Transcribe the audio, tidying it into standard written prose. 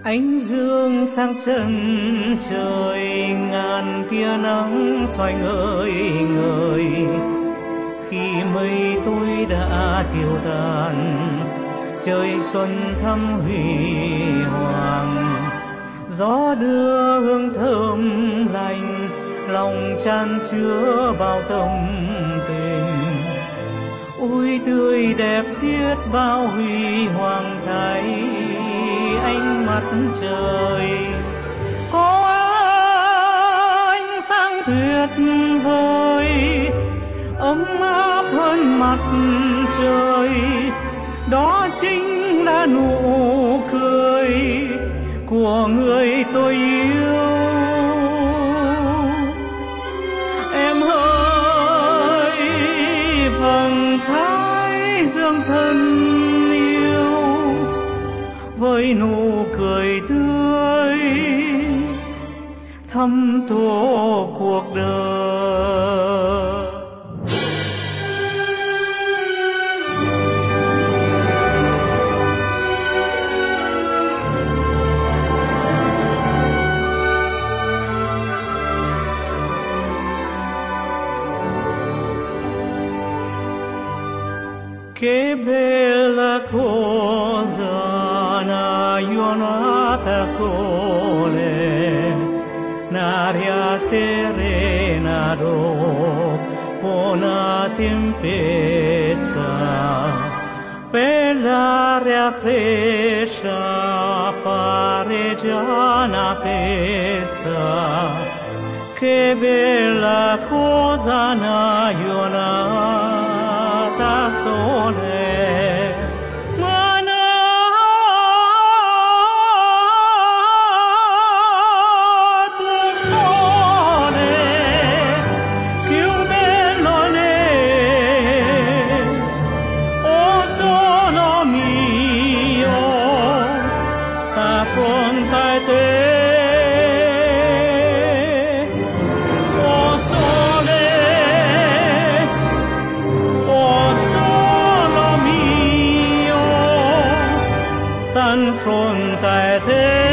Ánh dương sang chân trời, ngàn tia nắng xoay ngời ngời. Khi mây tối đã tiêu tan, trời xuân thắm huy hoàng. Gió đưa hương thơm lành, lòng chan chứa bao tâm tình. Ôi tươi đẹp xiết bao huy hoàng thái ánh mặt trời. Có ánh sáng tuyệt vời, ấm áp hơn mặt trời. Đó chính là nụ cười của người tôi yêu. Em hỡi vầng thái dương thân yêu, với nụ cười tươi thắm thố cuộc đời. Che bella cosa una giornata sole, un'aria serena dopo una tempesta, per l'aria fresca pare già una festa. Che bella cosa una giornata sole. Fronte a te.